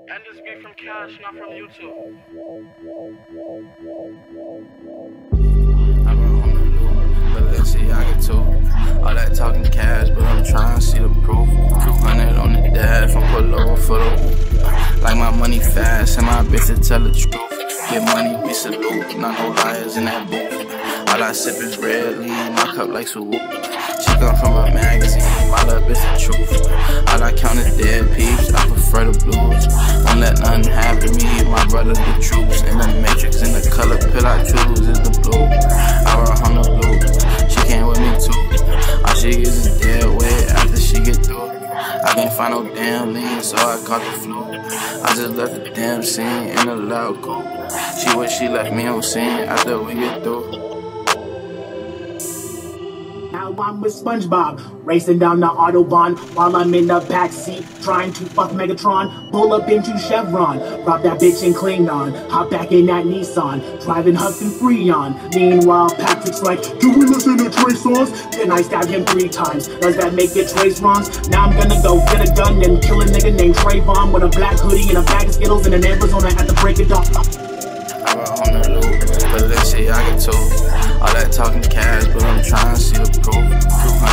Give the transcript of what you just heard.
And this be from Cash, not from YouTube. I been on the loop, but let's see, I get too. All that talking cash, but I'm trying to see the proof. 200 on the dash, from pull over for the whoop. Like my money fast, and my bitch to tell the truth. Get money, we salute, not no liars in that booth. All I sip is red lean, my cup like swoop. She come from a magazine, my love is the truth. All I count is dead peeps, I prefer the blues. Won't let nothing happen to me, my brother the troops. In the matrix, in the color pill I choose is the blue. I run on the blue, she came with me too. All she is dead weight after she get through. I can't find no damn lean, so I caught the flu. I just left the damn scene in a loud cool. She wish she left me on scene after we get through. Now I'm with SpongeBob, racing down the Autobahn while I'm in the backseat trying to fuck Megatron. Pull up into Chevron, rob that bitch in Klingon, hop back in that Nissan, driving Hudson Freon. Meanwhile, Patrick's like, do we listen to Trey songs? Then I stab him 3 times. Does that make it Trey's wrongs? Now I'm gonna go get a gun and kill a nigga named Trayvon with a black hoodie and a bag of Skittles in an Arizona at the break of dawn. I run on the loop, but let's see, I get too. All that talking cash, but I'm trying to see the proof.